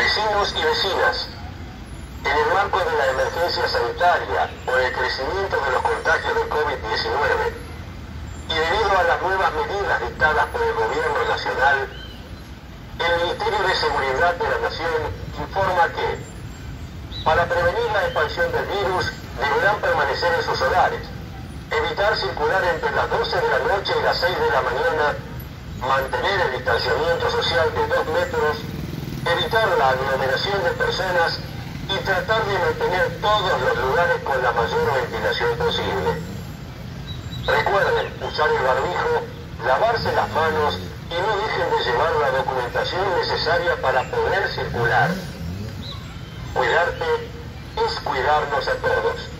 Vecinos y vecinas, en el marco de la emergencia sanitaria por el crecimiento de los contagios de COVID-19 y debido a las nuevas medidas dictadas por el Gobierno Nacional, el Ministerio de Seguridad de la Nación informa que, para prevenir la expansión del virus, deberán permanecer en sus hogares, evitar circular entre las 12 de la noche y las 6 de la mañana, mantener el distanciamiento social de 2 metros, evitar la aglomeración de personas y tratar de mantener todos los lugares con la mayor ventilación posible. Recuerden usar el barbijo, lavarse las manos y no dejen de llevar la documentación necesaria para poder circular. Cuidarte es cuidarnos a todos.